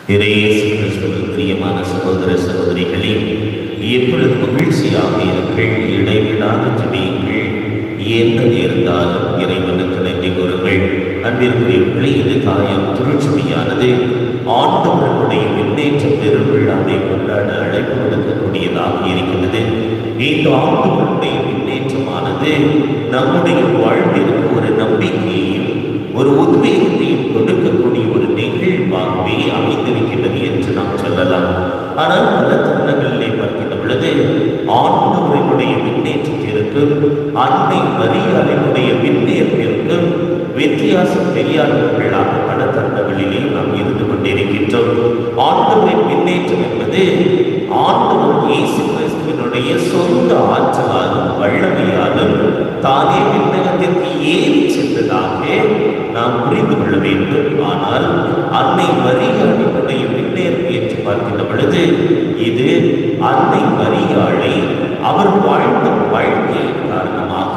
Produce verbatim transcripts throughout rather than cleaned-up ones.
இயேசு கிறிஸ்துவில் பிரியமான சகோதர சகோதரிகளே, எப்பொழுது மகிழ்ச்சியாக இருங்கள், இடைவிடாத ஜெபியுங்கள், என்ன நேர்ந்தாலும் இறைவனுக்கு நன்றி கூறுங்கள். அன்பிற்குரியவர்களே, இது தாயம் திருச்சபையானது ஆண்டவர்களுடைய முன்னேற்ற பெருவிழாவை கொண்டாட அழைப்பு விடுக்கக்கூடியதாக இருக்கிறது. இந்த ஆண்டவர்களுடைய முன்னேற்றமானது நம்முடைய வாழ்விற்கு ஒரு நம்பிக்கையையும் ஒரு உத்வேகத்தையும் கொடுக்கக்கூடிய ஒரு நிகழ்வாகவே அமைந்திருக்கின்றது என்று நாம் சொல்லலாம். ஆனால் பல தருணங்களிலே பார்க்கின்ற பொழுது ஆண்டவர்களுடைய முன்னேற்றத்திற்கும் அன்னை மரியாதையுடைய முன்னேற்றத்திற்கும் வித்தியாசம் தெரியாதவர்களாக பல தருணங்களிலே நாம் இருந்து கொண்டிருக்கின்றோம். ஆண்டவரின் முன்னேற்றம் என்பது ஆண்டவர் இயேசு கிறிஸ்துவினுடைய சொந்த ஆற்றலாலும் வல்லமையாலும் தானே விண்ணகத்திற்கு ஏறி சென்றதாக நாம் புரிந்து கொள்ள வேண்டும். ஆனால் அன்னை மரியாதையுடைய முன்னேற்றம் என்று பார்க்கின்ற பொழுது இது அன்னை மரியாதை அவர் வாழ்ந்த வாழ்க்கையின் காரணமாக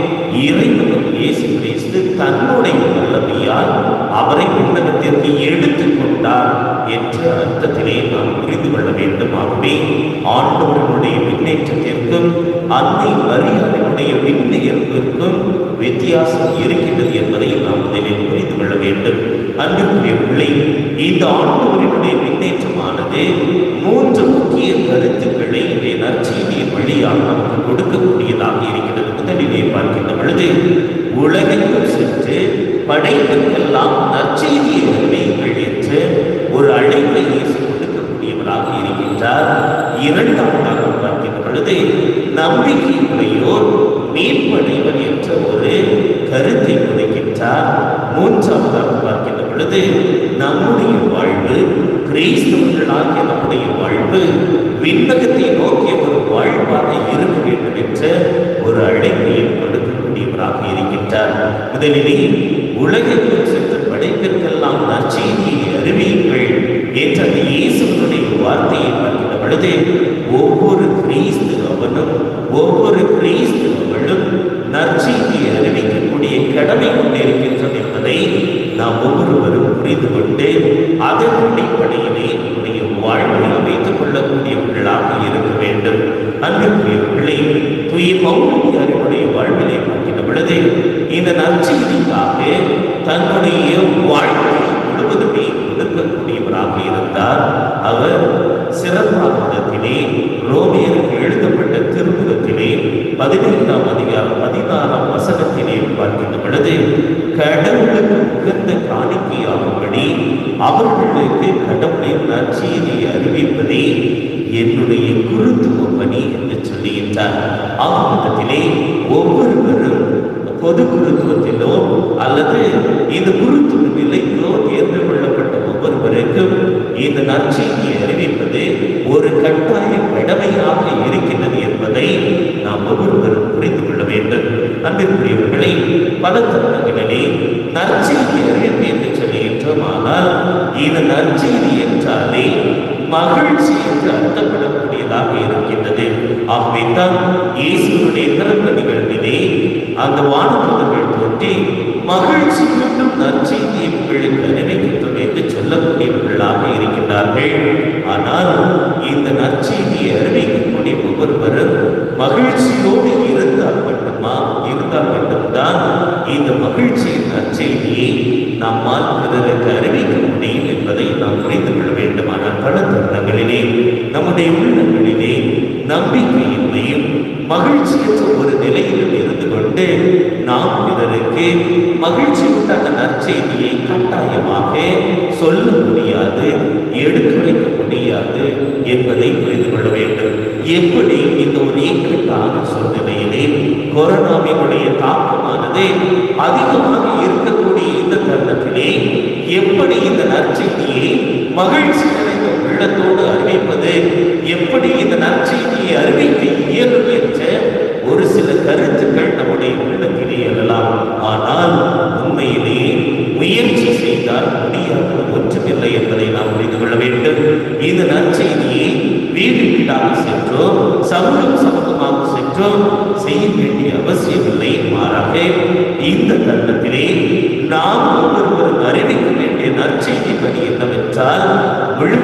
இறைவன் இயேசு கிறிஸ்து தன்னுடைய வல்லமையால் அவரை விண்ணகத்திற்கு எடுத்துக் கொண்டார் என்ற அர்த்தத்திலே நாம் புரிந்து கொள்ள வேண்டும். ஆகவே ஆண்டவர்களுடைய முன்னேற்றத்திற்கும் அன்னை மரியாதையுடைய முன்னேற்றத்திற்கும் வித்தியாசம் இருக்கின்றது என்பதை நாம் முதலில் புரிந்து கொள்ள வேண்டும். அன்புக்குரியவர்களே, இந்த ஆண்டவர்களுடைய முன்னேற்றமானது மூன்று முக்கிய கருத்துக்களை இந்த நற்செய்தியின் வழியாக நமக்கு கொடுக்கக்கூடியதாக இருக்கிறது. முதலிலே பார்க்கின்ற பொழுது உலகெங்கும் சென்று படைப்புக்கெல்லாம் நற்செய்தியை அறிவியுங்கள் என்று ஒரு அழைப்பை இயேசு கொடுக்கக்கூடியவராக இருக்கின்றார். இரண்டாவதாக பார்க்கின்ற பொழுது நம்பிக்கையுடையோர் மீட்படைவர் என்ற ஒரு கருத்தை கொடுக்கின்றார். மூன்றாவதாக பார்க்கின்ற பொழுது நம்முடைய வாழ்வு கிறிஸ்தவர்களாகிய நம்முடைய வாழ்வு விண்ணகத்தை நோக்கிய ஒரு வாழ்வாக இருக்க வேண்டும் என்ற ஒரு அழைப்பையும் கொடுக்கக்கூடியவராக இருக்கின்றார். முதலிலே உலகெங்கும் சென்று படைப்பிற்கெல்லாம் நற்செய்தியை அறிவியுங்கள் என்ற அந்த இயேசுவினுடைய வார்த்தையை பார்க்கின்ற பொழுது ஒவ்வொரு கிறிஸ்தவனும் ஒவ்வொரு கிறிஸ்தவர்களும் நற்செய்தியை அறிவிக்கக்கூடிய கடமை கொண்டிருக்கின்றது என்பதை நாம் ஒவ்வொருவரும் புரிந்து கொண்டு அதன் அடிப்படையிலே நம்முடைய வாழ்வை அமைத்துக் கொள்ளக்கூடியவர்களாக இருக்க வேண்டும். அன்புக்குரியவர்களே, தூய பவுலினுடைய வாழ்விலை பார்க்கின்ற பொழுது இந்த நற்செய்திக்காக தன்னுடைய வாழ்வை முழுவதுமே கொடுக்கக்கூடியவராக இருந்தார். அவர் சிறப்பாகத்திலே ரோமியருக்கு எழுதப்பட்ட திருமுகத்திலே பதினைந்தாம் அதிகாரம் பதினாறாம் வசனத்திலே பார்க்கின்ற பொழுது கடவுளுக்கு உகந்த காணிக்கையாகும்படி அவர்களுக்கு கடவுளின் நற்செய்தியை அறிவிப்பதே என்னுடைய குருத்துவ பணி என்று சொல்லுகின்றார். ஆகமத்திலே ஒவ்வொருவரும் பொது குருத்துவத்திலோ அல்லது இந்த குருத்துவ நிலைக்கோ தேர்ந்து கொள்ளப்பட்ட ஒவ்வொருவருக்கும் இந்த நற்செய்தியை அறிவிப்பது ஒரு கட்டாய கடமையாக இருக்கின்றது என்பதை நாம் ஒவ்வொருவரும் புரிந்து கொள்ள வேண்டும். அன்பிற்குரியவர்களே, பல தருணங்களிலே நற்செய்தி அறிவிப்பு என்று சொல்லுகின்றோம். ஆனால் இந்த நற்செய்தி என்றாலே மகிழ்ச்சி என்று அர்த்தப்படக்கூடியதாக இருக்கின்றது. ஆகவே தான் இயேசுடைய பிறந்த நிகழ்விலே அந்த வானதூதர்கள் தோன்றி மகிழ்ச்சி மட்டும் நற்செய்தியை உங்களுக்கு அறிவிக்கின்றோம் என்று சொல்லக்கூடியவர்களாக இருக்கின்றார்கள். ஆனால் இந்த நற்செய்தியை அறிவிக்கக்கூடிய ஒவ்வொருவரும் மகிழ்ச்சியோடு இருந்தால் மட்டுமா இருந்தால் மட்டும்தான் இந்த மகிழ்ச்சியின் நற்செய்தியை நம்மால் பிறருக்கு அறிவிக்க முடியும் என்பதை நாம் புரிந்து கொள்ள வேண்டும். ஆனால் பல தருணங்களிலே நம்முடைய உள்ளங்களிலே நம்பிக்கையின்மையும் மகிழ்ச்சியற்ற ஒரு நிலையிலும் இருந்து கொண்டு நாம் பிறருக்கு மகிழ்ச்சி உண்டான நற்செய்தியை கட்டாயமாக சொல்ல முடியாது, எடுத்துரைக்க முடியாது என்பதை புரிந்து கொள்ள வேண்டும். எப்படி இந்த ஒரு இக்கட்டான சூழ்நிலையிலே கொரோனாவினுடைய தாக்கமானது அதிகமாக இருக்கக்கூடிய இந்த தருணத்திலே எப்படி இந்த நற்செய்தியை மகிழ்ச்சி நிறைந்த உள்ளத்தோடு அறிவிப்பது, எப்படி இந்த நற்செய்தியை அறிவிக்க இயலும் என்ற ஒரு சில கருத்துக்கள் நம்முடைய உள்ளத்திலே எழலாம். ஆனால் உண்மையிலேயே முயற்சி செய்தால் முடியாத ஒன்றுமில்லை என்பதை நாம் புரிந்து கொள்ள வேண்டும். இந்த நற்செய்தியை வீடு வீடாக சென்றோ சமூகம் சமூகமாக சென்றோ செய்ய வேண்டிய அவசியமில்லை. மாறாக இந்த தருணத்திலே நாம் ஒவ்வொருவரும் அறிவிக்க வேண்டிய நற்செய்தி பணி என்னவென்றால் விழ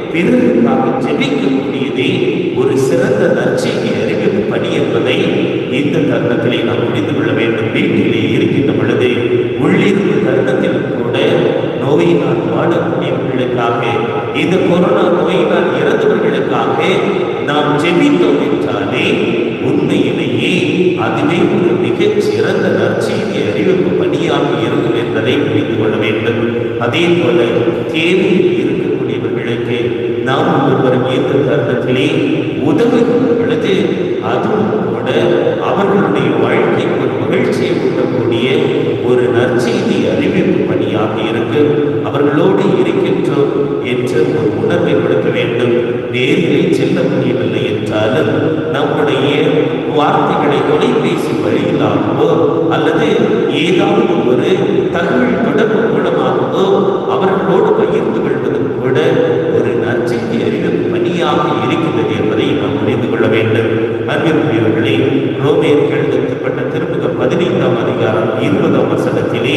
பிறருக்காக ஜெபிக்கக்கூடியதே ஒரு சிறந்த நற்செய்தி அறிவிப்பு பணி என்பதை இந்த தருணத்திலே நாம் புரிந்து கொள்ள வேண்டும். வீட்டிலே இருக்கின்ற பொழுது உள்ளிருப்பு தருணத்திலும் கூட நோயினால் வாடக்கூடியவர்களுக்காக, இந்த கொரோனா நோயினால் இறந்தவர்களுக்காக நாம் ஜெபித்தோம் என்றாலே உண்மையிலேயே அதுவே ஒரு மிகச் சிறந்த நற்செய்தி அறிவிப்பு பணியாக இருக்கும் என்பதை புரிந்து கொள்ள வேண்டும். அதே போல தேவையில் இருக்கக்கூடியவர்களுக்கு நாம் ஒருவரும் இந்த தருணத்திலே உதவுகின்ற பொழுது அதுவும் கூட அவர்களுடைய வாழ்க்கைக்கு ஒரு மகிழ்ச்சியை ஊட்டக்கூடிய ஒரு நற்செய்தி அறிவிப்பு பணியாக இருக்கு. அவர்களோடு இருக்கின்றோம் என்ற ஒரு உணர்வை கொடுக்க வேண்டும். நேரிலே செல்ல முடியவில்லை என்றாலும் நம்முடைய வார்த்தைகளை தொலைபேசி வழியிலாகவோ அல்லது ஏதாவது ஒரு தகவல் தொடர்பு மூலமாகவோ அவர்களோடு பகிர்ந்து கொள்வதும் கூட ஒரு நற்செய்தி அறிவிப்பு பணியாக இருக்கின்றது என்பதை நாம் புரிந்து கொள்ள வேண்டும். அன்பிற்குரியவர்களே, ரோமேயருக்கு எழுதப்பட்ட திருமுகம் பதினைந்தாம் அதிகாரம் இருபதாம் வசனத்திலே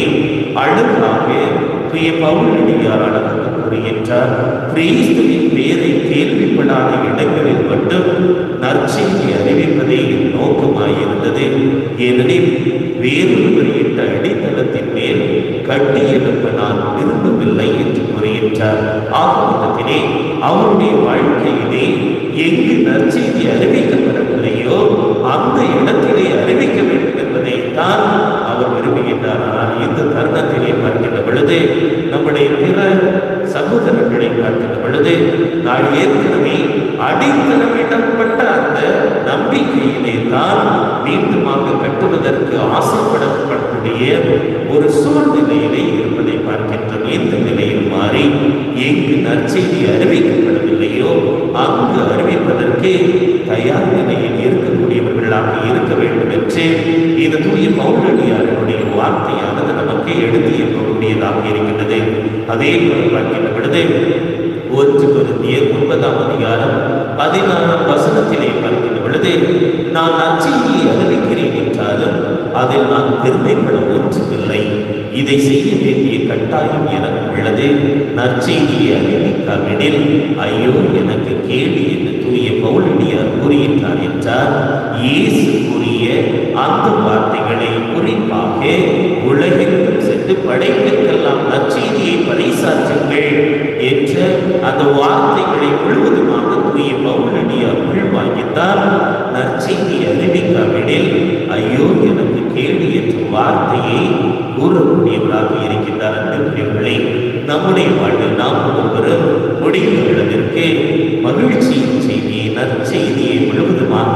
அழகாக தூய பவுலடியாரான கூறுகின்றார், கிறிஸ்துவின் பேரை கேள்விப்படாத இடங்களில் மட்டும் நற்செய்தி அறிவிப்பதே நோக்கமாயிருந்தது. ஏனெனில் வேறொருவர் இட்ட அடித்தளத்தின் மேல் கட்டி எழுப்ப நான் விரும்பவில்லை என்று கூறுகின்றார். ஆகமத்திலே அவருடைய வாழ்க்கையிலே எங்கு நற்செய்தி அறிவிக்கப்படவில்லையோ அந்த இடத்திலே அறிவிக்க வேண்டும் என்பதை தான் அவர் விரும்புகின்றார். ஆனால் இந்த தருணத்திலே பார்க்கின்ற பொழுது நம்முடைய பிற சகோதரர்களை பார்க்கின்ற பொழுது நான் ஏற்கனவே அடித்தளமிடப்பட்ட அந்த நம்பிக்கையிலே தான் மீண்டுமாக கட்டுவதற்கு ஆசைப்படப்படக்கூடிய ஒரு சூழ்நிலையிலே இருப்பதை பார்க்கின்றோம். இந்த நிலையில் மாறி எங்கு நற்செய்தி அறிவிக்கப்படவில்லையோ அங்கு அறிவிப்பதற்கு தயார் நிலையில் இருக்கக்கூடியவர்களாக இருக்க வேண்டும் என்று இந்த தூய பவுலடியாருடைய வார்த்தையானது நமக்கு எடுத்து இருக்கக்கூடியதாக இருக்கின்றது. அதே போல பார்க்கின்ற பொழுது ஒன்று கொரிந்தியர் ஒன்பதாம் அதிகாரம் பதினாறாம் வசனத்திலே பார்க்கின்ற பொழுது நான் நற்செய்தியை அறிவிக்கிறேன் என்றாலும் அதில் நான் பெருமைப்பட ஒன்றுமில்லை. இதை செய்ய வேண்டிய கட்டாயம் எனக்கு உள்ளது. நற்செய்தியை அறிவிக்காவிடில் ஐயோ எனக்கு கேள்வி என்று தூய பவுலடியார் கூறுகின்றார் என்றார். இயேசு கூறிய அந்த வார்த்தைகளை குறிப்பாக உலகெங்கும் சென்று படைப்பிற்கெல்லாம் நற்செய்தியை பறைசாற்றுங்கள் என்ற அந்த வார்த்தைகளை முழுவதுமாக தூய பவுலடியார் உள்வாங்கித்தார். நற்செய்தி அறிவிக்காவிடில் ஐயோ எனக்கு கேள்வி என்ற வார்த்தையை கூறக்கூடியவராக இருக்கின்றார். அன்புக்குரியவர்களே, நம்முடைய வாழ்வில் நாம் ஒவ்வொருவரும் முடிந்த அளவிற்கு மகிழ்ச்சியின் செய்தியை, நற்செய்தியை முழுவதுமாக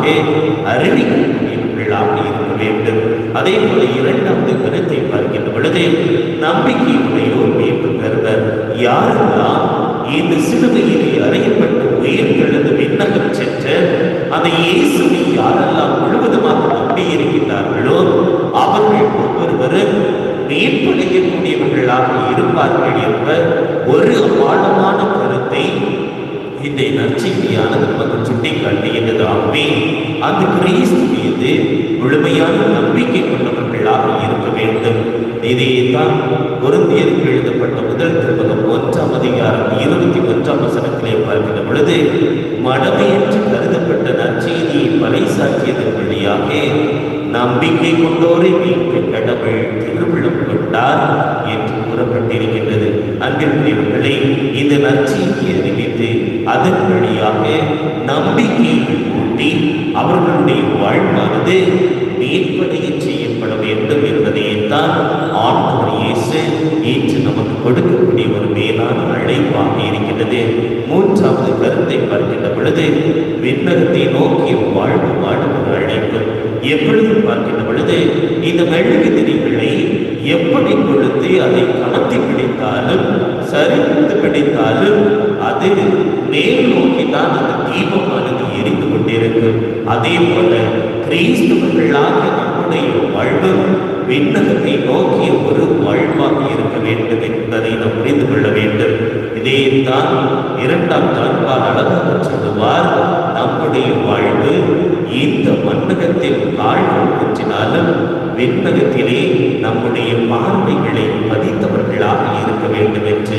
அறிவிக்கக்கூடியவர்களாக இருக்க வேண்டும். அதே போல இரண்டாவது கருத்தை பார்க்கின்ற பொழுது நம்பிக்கையுடையோர் மீட்பு பெறுவர். யாரெல்லாம் இந்த சிலுவையிலே அறையப்பட்டு உயிர்த்தெழுந்து விண்ணகம் சென்ற அந்த இயேசுவை யாரெல்லாம் முழுவதுமாக நம்பி இருக்கின்றார்களோ அவர்கள் ஒவ்வொருவரும் மீட்படையக்கூடியவர்களாக இருப்பார்கள் என்ற ஒரு ஆழமான கருத்தை இந்த நற்செய்தியானது நமக்கு சுட்டிக்காட்டுகின்றது. ஆகவே அந்த கிறிஸ்து மீது முழுமையான நம்பிக்கை கொண்டவர்களாக இருக்க வேண்டும். இதைத்தான் கொரிந்தியருக்கு எழுதப்பட்ட முதல் திருமுகம் ஒன்றாம் அதிகாரம் இருபத்தி ஒன்றாம் வசனத்திலே பார்க்கின்ற பொழுது மடமை என்று கருதப்பட்ட நற்செய்தியை பறைசாற்றியதன் வழியாக நம்பிக்கை கொண்டோரை மீட்பு கடவுள் திருவிழம் கொண்டார் என்று கூறப்பட்டிருக்கின்றது. அன்பிற்குரியவர்களே, இந்த நற்செய்தியை அறிவித்து அதன் வழியாக நம்பிக்கையை ஊட்டி அவர்களுடைய வாழ்வானது மீட்படைய செய்யப்பட வேண்டும் என்பதைத்தான் ஆண்டவர் இயேசு இன்று நமக்கு கொடுக்கக்கூடிய ஒரு மேலான அழைப்பாக இருக்கின்றது. மூன்றாவது கருத்தை பார்க்கின்ற பொழுது விண்ணகத்தை நோக்கிய வாழ்வு வாழும் ஒரு அழைப்பு. எப்பொழுதும் பார்க்கின்ற பொழுது இந்த மெழுகு திரிகளை எப்படி கொடுத்து அதை கமத்தி பிடித்தாலும் சரிந்து பிடித்தாலும் அது மேல் நோக்கித்தான் அந்த தீபமானது எரிந்து கொண்டிருக்கும். அதே போல கிறிஸ்துவர்களாக நம்முடைய வாழ்வு விண்ணகத்தை நோக்கிய ஒரு வாழ்வாக இருக்க வேண்டும் என்பதை நாம் புரிந்து கொள்ள வேண்டும். இதைத்தான் இரண்டாம் ஜான்பால் அழகாக சொல்லுவார், நம்முடைய வாழ்வு இந்த மண்ணகத்தில் கால்கள் ஊற்றினாலும் விண்ணகத்திலே நம்முடைய பார்வைகளை பதித்தவர்களாக இருக்க வேண்டும் என்று.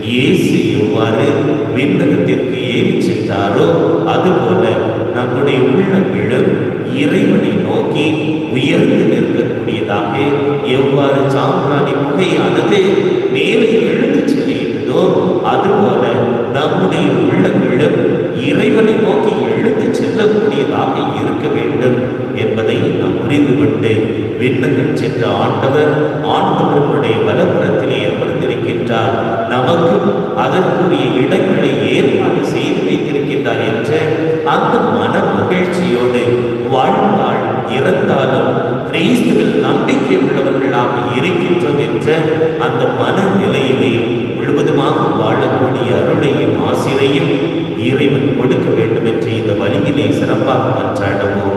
இயேசு எவ்வாறு விண்ணகத்திற்கு ஏறி சென்றாரோ அதுபோல நம்முடைய உள்ளங்களும் இறைவனை நோக்கி உயர்ந்து நிற்கக்கூடியதாக எவ்வாறு சாம்பிராணி புகையானது மேலே எழுந்து செல்கின்றதோ அதுபோல நம்முடைய உள்ளங்களும் இறைவனை நோக்கி எழுந்து செல்லக்கூடியதாக இருக்க வேண்டும் என்பதை நாம் புரிந்து கொண்டு விண்ணகம் சென்ற ஆண்டவர் ஆண்டவர்களுடைய வலப்புறத்திலே அமர்ந்திருக்கின்றார், நமக்கும் அதற்குரிய இடங்களை ஏற்பாடு செய்து வைத்திருக்கின்றார் என்ற அந்த மன மகிழ்ச்சியோடு வாழ்ந்தால் இறந்தாலும் கிறிஸ்துவில் நம்பிக்கை உள்ளவர்களாக இருக்கின்றோம் என்ற அந்த மனநிலையிலே முழுவதுமாக வாழக்கூடிய அருளையும் ஆசிரையும் இறைவன் கொடுக்க வேண்டும் என்று இந்த வழியிலே சிறப்பாக மன்றாடுவோம்.